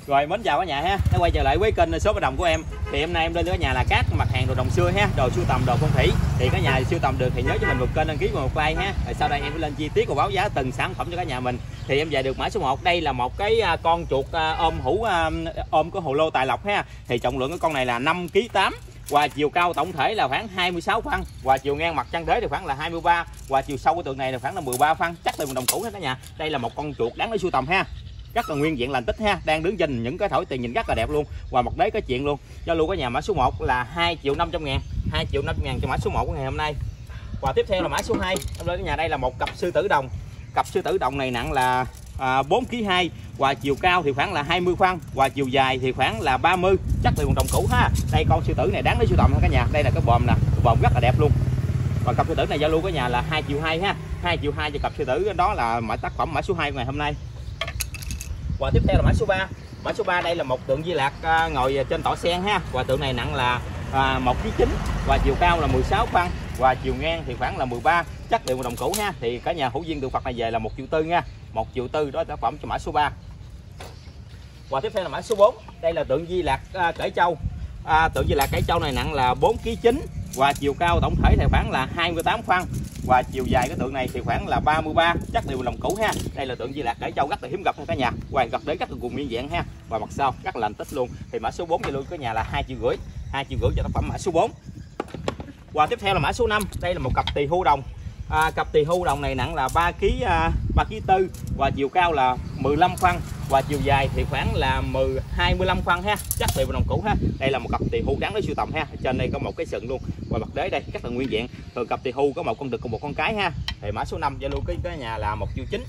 Rồi mến chào cả nhà ha, đã quay trở lại với kênh Shop Bà Đồng của em. Thì hôm nay em lên cho cả nhà là các mặt hàng đồ đồng xưa ha, đồ sưu tầm, đồ phong thủy. Thì cả nhà sưu tầm được thì nhớ cho mình một kênh đăng ký và một like ha. Rồi sau đây em sẽ lên chi tiết và báo giá từng sản phẩm cho cả nhà mình. Thì em về được mã số 1, đây là một cái con chuột ôm có hồ lô tài lộc ha. Thì trọng lượng của con này là 5,8 kg. Và chiều cao tổng thể là khoảng 26 phân, và chiều ngang mặt chân đế thì khoảng là 23, và chiều sâu của tượng này là khoảng là 13 phân, chắc là đồng cũ hết cả nhà. Đây là một con chuột đáng để sưu tầm ha, rất là nguyên vẹn lành tích ha, đang đứng trên những cái thỏi tiền nhìn rất là đẹp luôn, và mặt đế có chuyện luôn. Giao lưu của nhà mã số 1 là 2.500.000, 2.500.000 cho mã số 1 của ngày hôm nay. Và tiếp theo là mã số 2, em lên nhà đây là một cặp sư tử đồng. Cặp sư tử đồng này nặng là 4,2 kg, và chiều cao thì khoảng là 20 phân, và chiều dài thì khoảng là 30, chắc là đồng cũ ha. Đây con sư tử này đáng để sưu tầm ha cả nhà. Đây là cái bòm nè, bòm rất là đẹp luôn. Và cặp sư tử này giao lưu của nhà là 2,2 triệu ha, 2,2 triệu cho cặp sư tử, đó là tác phẩm mã số 2 của ngày hôm nay. Và tiếp theo là mã số 3. Mã số 3 đây là một tượng Di Lạc ngồi trên tọa sen ha, và tượng này nặng là 1,9 kg, và chiều cao là 16 phân, và chiều ngang thì khoảng là 13, chắc đều đồng cũ ha. Thì cả nhà hữu duyên tượng Phật này về là 1,4 triệu nha, 1,4 triệu, đó là tác phẩm cho mã số 3. Và tiếp theo là mã số 4, đây là tượng Di Lạc Cởi Châu. Tượng Di Lạc Cởi Châu này nặng là 4,9 kg, và chiều cao tổng thể thì khoảng là 28 phân, và chiều dài cái tượng này thì khoảng là 33, chắc đều đồng cũ ha. Đây là tượng Di Lạc Cởi Châu rất là hiếm gặp ha cả nhà, quay gặp đến rất là cùng nguyên vẹn ha, và mặt sau rất là lành tích luôn. Thì mã số 4 cho luôn cả nhà là 2,5 triệu, 2,5 triệu cho tác phẩm mã số 4. Và tiếp theo là mã số 5, đây là một cặp tỳ hưu đồng. Cặp tỳ hưu đồng này nặng là 3,4 kg, và chiều cao là 15 phân, và chiều dài thì khoảng là 25 phân ha, chắc đều đồng cũ ha. Đây là một cặp tỳ hưu đáng để sưu tầm ha. Trên đây có một cái sừng luôn, và mặt đế đây rất là nguyên vẹn. Thường cặp tỳ hưu có một con đực cùng một con cái ha. Thì mã số 5 giao lưu cái nhà là 1,9 triệu.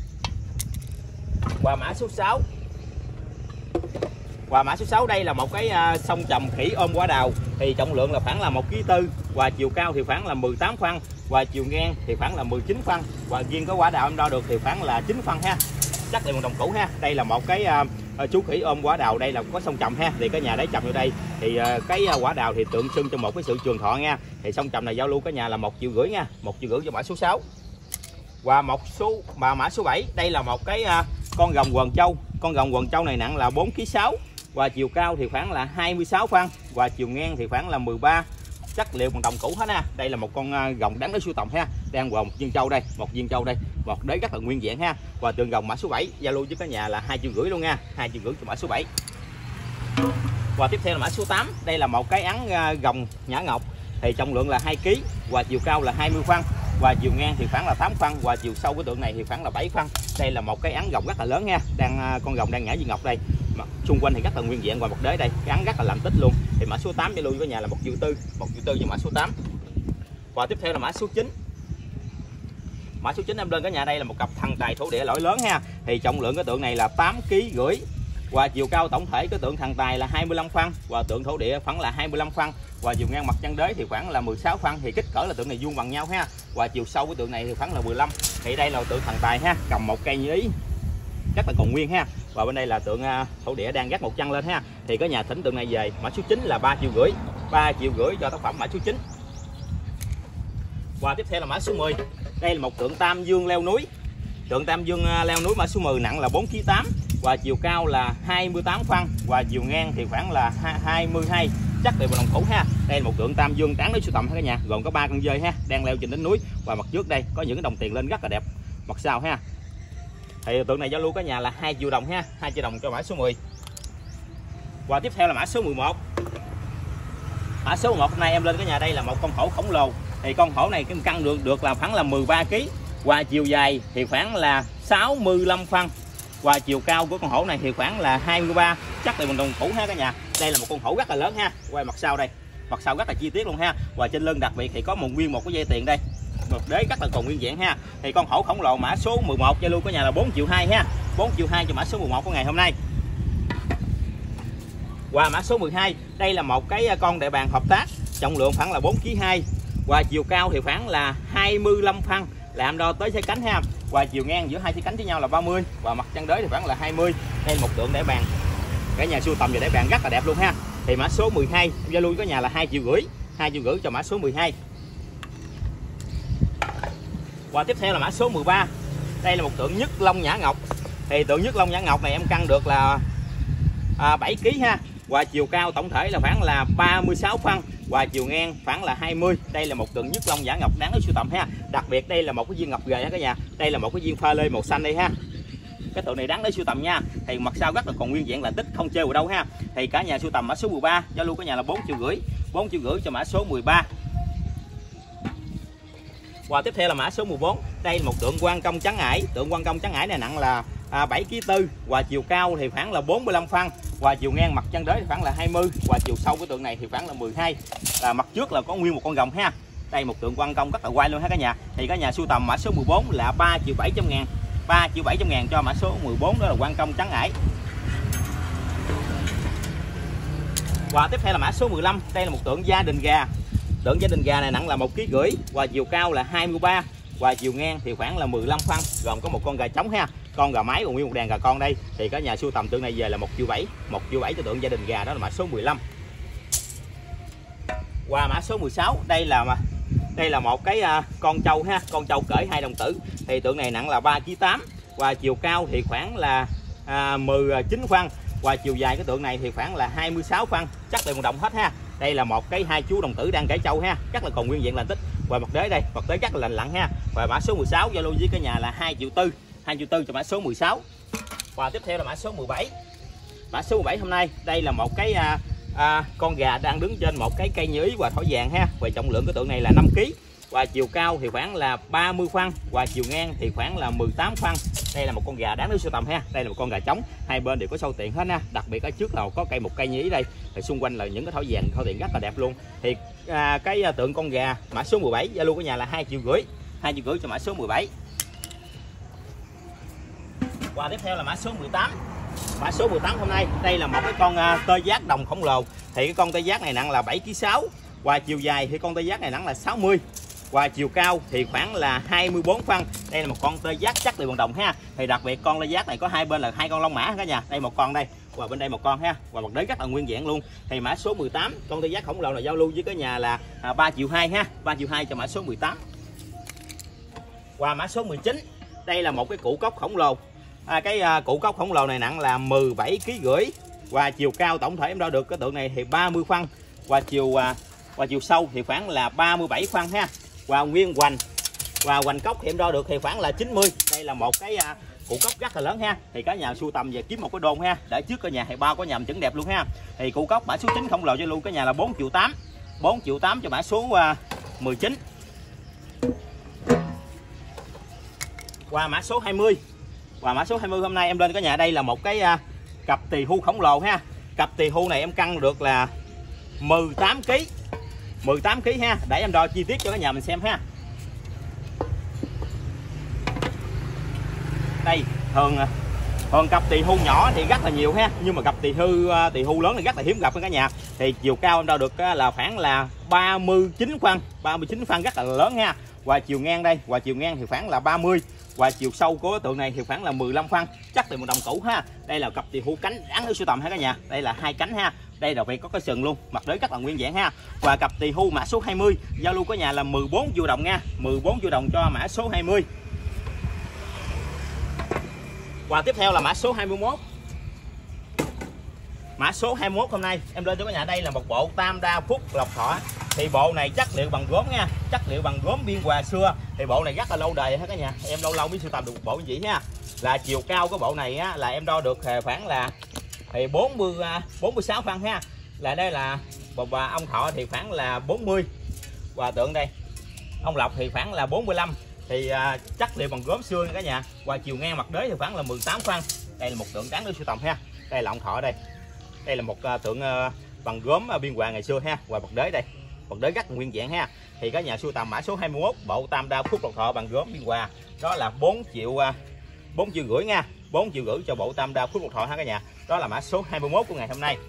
Và mã số 6, và mã số 6 đây là một cái sông trầm khỉ ôm quả đào. Thì trọng lượng là khoảng là 1,4 kg, và chiều cao thì khoảng là 18 phân, và chiều ngang thì khoảng là 19 phân, và riêng có quả đào em đo được thì khoảng là 9 phân ha, chắc là đồng cũ ha. Đây là một cái chú khỉ ôm quả đào, đây là có sông trầm ha. Thì cái nhà đấy trầm vô đây thì cái quả đào thì tượng trưng cho một cái sự trường thọ nha. Thì sông trầm này giao lưu cả nhà là 1,5 triệu nha, 1,5 triệu cho mã số 6. Và mã số 7, đây là một cái con rồng quần châu. Con rồng quần châu này nặng là 4,6 kg, và chiều cao thì khoảng là 26 phân, và chiều ngang thì khoảng là 13, chắc liệu bằng đồng cũ hết ha. Đây là một con rồng đáng để sưu tầm ha, đang gồm một viên châu đây, một viên châu đây, một đế rất là nguyên vẹn ha. Và tượng rồng mã số 7 giao lưu với cả nhà là 2,5 triệu luôn nha, 2,5 triệu cho mã số 7. Và tiếp theo là mã số 8, đây là một cái ắn rồng nhã ngọc. Thì trọng lượng là 2 kg, và chiều cao là 20 phân, và chiều ngang thì khoảng là 8 phân, và chiều sâu của tượng này thì khoảng là 7 phân. Đây là một cái ắn rồng rất là lớn nha, con rồng đang nhả viên ngọc đây, xung quanh thì rất là nguyên vẹn, và một đế đây cái ắn rất là lành tích luôn. Thì mã số 8 cho luôn với nhà là 1,4 triệu, 1,4 triệu cho mã số 8. Và tiếp theo là mã số 9. Mã số 9 em lên cả nhà đây là một cặp thần tài thổ địa lõi lớn ha. Thì trọng lượng cái tượng này là 8,5 kg, và chiều cao tổng thể cái tượng thần tài là 25 phân, và tượng thổ địa khoảng là 25 phân, và chiều ngang mặt chân đế thì khoảng là 16 phân. Thì kích cỡ là tượng này vuông bằng nhau ha, và chiều sâu của tượng này thì khoảng là 15. Thì đây là tượng thần tài ha, cầm một cây như ý rất là còn nguyên ha. Và bên đây là tượng thổ địa đang gác một chân lên ha. Thì có nhà thỉnh tượng này về mã số 9 là 3,5 triệu, 3,5 triệu cho tác phẩm mã số 9. Và tiếp theo là mã số 10, đây là một tượng Tam Dương leo núi. Tượng Tam Dương leo núi mã số 10 nặng là 4,8 kg, và chiều cao là 28 phân, và chiều ngang thì khoảng là 22, chắc đều đồng cũ ha. Đây là một tượng Tam Dương đáng để sưu tầm ha cả nhà, gồm có 3 con dơi ha, đang leo trên đỉnh núi, và mặt trước đây có những cái đồng tiền lên rất là đẹp, mặt sau ha. Thì tượng này giao lưu cả nhà là 2 triệu đồng ha, 2 triệu đồng cho mã số 10. Và tiếp theo là mã số 11. Mã số 11 hôm nay em lên cái nhà đây là một con hổ khổng lồ. Thì con hổ này cái cân được là khoảng là 13 kg, và chiều dài thì khoảng là 65 phân, và chiều cao của con hổ này thì khoảng là 23, chắc là bằng đồng cũ ha cả nhà. Đây là một con hổ rất là lớn ha. Quay mặt sau đây, mặt sau rất là chi tiết luôn ha. Và trên lưng đặc biệt thì có nguyên một cái dây tiền đây, một đế rất là còn nguyên vẹn ha. Thì con hổ khổng lồ mã số 11 giao lưu của nhà là 4,2 triệu ha, 4,2 triệu cho mã số 11 của ngày hôm nay. Và mã số 12, đây là một cái con đại bàng hợp tác, trọng lượng khoảng là 4,2 kg, và chiều cao thì khoảng là 25 phân, làm đo tới xe cánh ha, và chiều ngang giữa hai xe cánh với nhau là 30, và mặt chân đế thì khoảng là 20. Đây là một tượng đại bàng, cả nhà sưu tầm về đại bàng rất là đẹp luôn ha. Thì mã số 12 giao lưu với nhà là 2,5 triệu, 2,5 triệu cho mã số 12. Và tiếp theo là mã số 13, đây là một tượng Nhất Long Nhã Ngọc. Thì tượng Nhất Long Nhã Ngọc này em cân được là 7 kg ha. Và chiều cao tổng thể là khoảng là 36 phân và chiều ngang khoảng là 20. Đây là một tượng nhất long giả ngọc đáng để sưu tầm ha. Đặc biệt đây là một cái viên ngọc ghề ha cả nhà. Đây là một cái viên pha lê màu xanh đây ha. Cái tượng này đáng để sưu tầm nha. Thì mặt sau rất là còn nguyên vẹn là tích, không chơi vào đâu ha. Thì cả nhà sưu tầm mã số 13, giao lưu cả nhà là 4,5 triệu. 4,5 triệu cho mã số 13. Và tiếp theo là mã số 14. Đây là một tượng quan công trắng ải. Tượng quan công trắng ải này nặng là 7,4 kg và chiều cao thì khoảng là 45 phân và chiều ngang mặt chân đế thì khoảng là 20 và chiều sâu của tượng này thì khoảng là 12. Mặt trước là có nguyên một con rồng ha. Đây một tượng quan công rất là quay luôn ha cả nhà. Thì cả nhà sưu tầm mã số 14 là 3.700.000. 3.700.000 cho mã số 14, đó là quan công trắng ải. Và tiếp theo là mã số 15. Đây là một tượng gia đình gà. Tượng gia đình gà này nặng là 1,5 kg và chiều cao là 23 và chiều ngang thì khoảng là 15 phân, gồm có một con gà trống ha, con gà mái và nguyên một đàn gà con đây. Thì cả nhà sưu tầm tượng này về là 1,7 triệu. 1,7 triệu cho tượng gia đình gà, đó là mã số 15. Qua mã số 16. Đây là một cái con trâu ha, con trâu cởi 2 đồng tử. Thì tượng này nặng là 3,8 kg và chiều cao thì khoảng là 19 phân và chiều dài cái tượng này thì khoảng là 26 phân, chắc là 1 đồng hết ha. Đây là một cái hai chú đồng tử đang cởi trâu ha, chắc là còn nguyên vẹn lành tích. Và mặt đế đây, mặt đế chắc là lành lặn ha. Và mã số 16 giao lưu với cả nhà là 2,4 triệu. 2,4 triệu cho mã số 16. Và tiếp theo là mã số 17. Mã số 17 hôm nay đây là một cái con gà đang đứng trên một cái cây như ý và thỏi vàng ha. Về trọng lượng của tượng này là 5 kg và chiều cao thì khoảng là 30 phân và chiều ngang thì khoảng là 18 phân. Đây là một con gà đáng để sưu tầm ha. Đây là một con gà trống, hai bên đều có sâu tiền hết ha. Đặc biệt ở trước là có một cây như ý đây, thì xung quanh là những cái thỏi vàng, thỏi tiền rất là đẹp luôn. Thì cái tượng con gà mã số 17 giao lưu của nhà là 2,5 triệu. 2,5 triệu cho mã số 17. Và tiếp theo là mã số 18. Mã số 18 hôm nay đây là một cái con tê giác đồng khổng lồ. Thì cái con tê giác này nặng là 7,6 kg và chiều dài thì con tê giác này nặng là 60 và chiều cao thì khoảng là 24 phân. Đây là một con tê giác chắc từ bằng đồng ha. Thì đặc biệt con tê giác này có hai bên là hai con lông mã cả nhà. Đây một con đây và bên đây một con ha, và mặt đế rất là nguyên vẹn luôn. Thì mã số 18 con tê giác khổng lồ là giao lưu với cả nhà là 3,2 triệu ha. 3,2 triệu cho mã số 18. Qua mã số 19. Đây là một cái cụ cốc khổng lồ. Cái cụ cốc khổng lồ này nặng là 17,5 kg và chiều cao tổng thể em đo được cái tượng này thì 30 phân và chiều sâu thì khoảng là 37 phân ha. Và nguyên hoành cốc thì em đo được thì khoảng là 90. Đây là một cái cụ cốc rất là lớn ha. Thì cả nhà sưu tầm về kiếm một cái đôn ha, để trước cả nhà thì bao có nhầm chuẩn đẹp luôn ha. Thì cụ cốc mã số 9 khổng lồ cho luôn cả nhà là 4,8 triệu. 4,8 triệu cho mã số 19. Qua mã số 20. Và mã số 20 hôm nay em lên cả nhà đây là một cái cặp tỳ hưu khổng lồ ha. Cặp tỳ hưu này em cân được là 18 kg. 18 kg ha, để em đo chi tiết cho cả nhà mình xem ha. Đây, thường cặp tỳ hưu nhỏ thì rất là nhiều ha, nhưng mà cặp tỳ hưu lớn thì rất là hiếm gặp cả nhà. Thì chiều cao em đo được là khoảng là 39 phân, 39 phân rất là lớn ha. Và chiều ngang đây, và chiều ngang thì khoảng là 30 và chiều sâu của tượng này thì khoảng là 15 phân, chắc từ 1 đồng cũ ha. Đây là cặp tỳ hưu cánh đáng để sưu tầm ha cả nhà. Đây là 2 cánh ha. Đây là phải có cái sừng luôn, mặt đế rất là nguyên vẹn ha. Và cặp tỳ hưu mã số 20 giao lưu của nhà là 14 triệu đồng nha. 14 triệu đồng cho mã số 20. Và tiếp theo là mã số 21. Mã số 21 hôm nay em lên cho cả nhà đây là một bộ tam đa phúc lộc thọ. Thì bộ này chất liệu bằng gốm nha, chất liệu bằng gốm Biên Hòa xưa. Thì bộ này rất là lâu đời ha cả nhà. Em lâu mới sưu tầm được một bộ như vậy ha. Là chiều cao của bộ này á, là em đo được khoảng là 46 phân ha. Là đây là bà ông thọ thì khoảng là 40 và tượng đây ông lộc thì khoảng là 45. Thì chất liệu bằng gốm xưa nha cả nhà. Và chiều ngang mặt đế thì khoảng là 18 phân. Đây là một tượng đáng để sưu tầm ha. Đây là ông thọ đây. Đây là một tượng bằng gốm Biên Hòa ngày xưa ha. Và mặt đế đây, mặt đế rất nguyên vẹn ha. Thì các nhà sưu tầm mã số 21 bộ tam đa phúc lộc thọ bằng gốm Biên Hòa, đó là 4,5 triệu nha. 4,5 triệu cho bộ tam đa phúc lộc thọ ha cả nhà. Đó là mã số 21 của ngày hôm nay.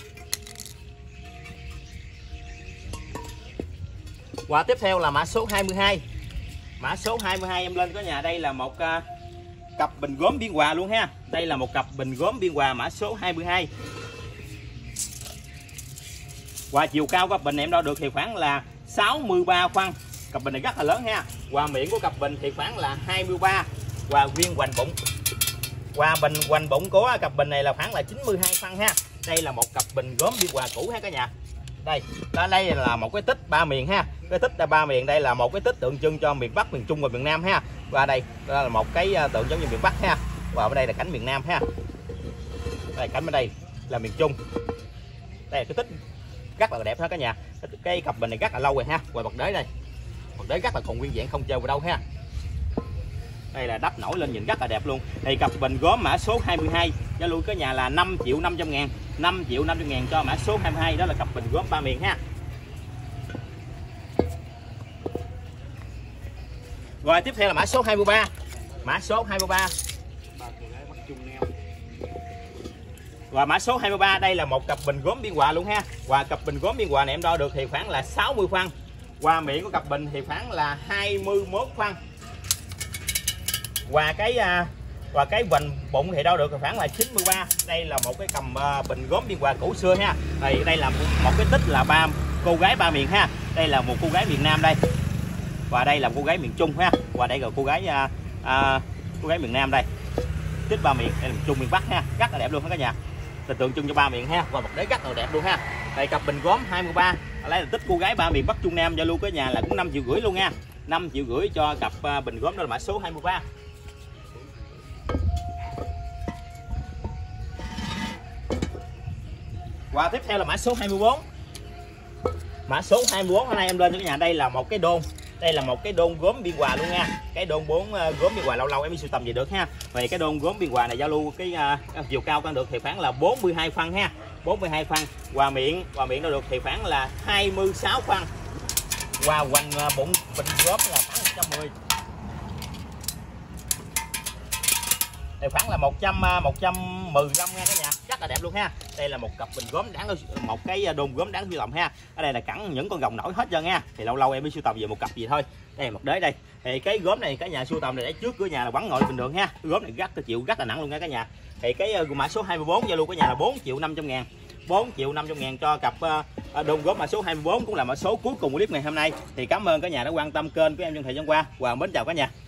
Và tiếp theo là mã số 22. Mã số 22 em lên cả nhà đây là một cặp bình gốm Biên Hòa luôn ha. Đây là một cặp bình gốm Biên Hòa mã số 22. Và chiều cao của cặp bình em đo được thì khoảng là 63 phân. Cặp bình này rất là lớn ha. Và miệng của cặp bình thì khoảng là 23 và nguyên hoành bụng. Và bình hoành bụng của cặp bình này là khoảng là 92 phân ha. Đây là một cặp bình gốm biên hòa cũ ha cả nhà. Đây là một cái tích 3 miền ha. Cái tích 3 miền đây là một cái tích tượng trưng cho miền Bắc, miền Trung và miền Nam ha. Và đây là một cái tượng giống như miền Bắc ha. Và ở đây là cánh miền Nam ha. Đây cánh bên đây là miền Trung. Đây là cái tích rất là đẹp ha cả nhà. Cái cặp bình này rất là lâu rồi ha. Và bậc đế đây, bậc đế rất là còn nguyên vẹn, không treo vào đâu ha. Đây là đắp nổi lên nhìn rất là đẹp luôn. Thì cặp bình gốm mã số 22 giá luôn cả nhà là 5.500.000, 5.500.000 cho mã số 22. Đó là cặp bình gốm 3 miền ha. Rồi tiếp theo là mã số 23. Mã số 23. Và mã số 23 đây là một cặp bình gốm biên hòa luôn ha. Và cặp bình gốm biên hòa này em đo được thì khoảng là 60 phân. Và miệng của cặp bình thì khoảng là 21 phân. Và cái vành bụng thì đo được khoảng là 93. Đây là một cái cầm bình gốm biên hòa cũ xưa ha. Đây là một cái tích là cô gái 3 miền ha. Đây là một cô gái miền Nam đây. Và đây là cô gái miền Trung ha. Và đây là cô gái miền Nam đây. Tích 3 miền, đây là miền Trung, miền Bắc ha. Rất là đẹp luôn ha cả nhà. Tượng trưng cho 3 miền ha. Và một đế rất là đẹp luôn ha. Đây cặp bình gốm 23. Đây là tích cô gái 3 miền Bắc Trung Nam, giao lưu cả nhà là cũng 5,5 triệu luôn nha. 5,5 triệu cho cặp bình gốm, đó là mã số 23. Và tiếp theo là mã số 24. Mã số 24 hôm nay em lên cho cả nhà. Đây là một cái đôn. Đây là một cái đôn gốm biên hòa luôn nha. Cái đôn gốm biên hòa lâu lâu em đi sưu tầm gì được ha. Về cái đôn gốm biên hòa này giao lưu cái chiều cao cân được thì khoảng là 42 phân ha. 42 phân. Và miệng nó được thì khoảng là 26 phân. Và hoành bụng bình gốm là khoảng 110. Đây khoảng là 115 nha cả nhà, rất là đẹp luôn ha. Đây là một cặp bình gốm đáng, một cái đôn gốm đáng sưu tầm ha. Ở đây là cẳng những con rồng nổi hết trơn nha. Thì lâu lâu em mới sưu tầm về một cặp gì thôi. Đây là một đế đây. Thì cái gốm này cả nhà sưu tầm này để trước cửa nhà là quẳng ngồi bình thường ha. Cái gốm này rất là nặng luôn nha cả nhà. Thì cái mã số 24 giao lưu của nhà là 4.500.000. 4.500.000 cho cặp đôn gốm mã số 24, cũng là mã số cuối cùng của clip ngày hôm nay. Thì cảm ơn cả nhà đã quan tâm kênh của em trong thời gian qua. Và mến chào cả nhà.